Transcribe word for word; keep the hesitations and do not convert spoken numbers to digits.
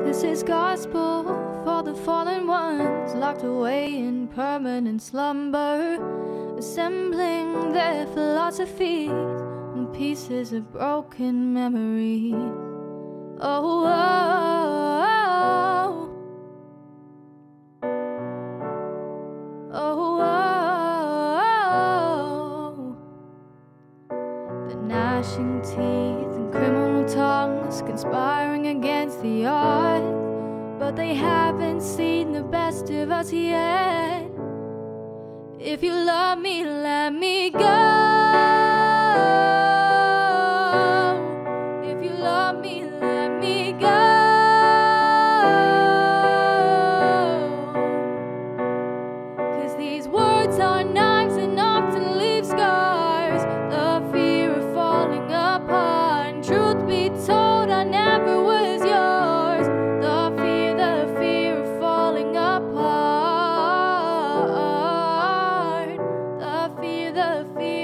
This is gospel for the fallen ones, locked away in permanent slumber, assembling their philosophies in pieces of broken memories. Oh, oh, oh, oh, oh. The gnashing teeth and criminal tongues conspiring against the odds, but they haven't seen the best of us yet. If you love me, let me go. If you love me, let me go. 'Cause these words are knives and often leave scars. The fear of falling apart, and truth be told, I never was yours. The fear, the fear of falling apart. The fear, the fear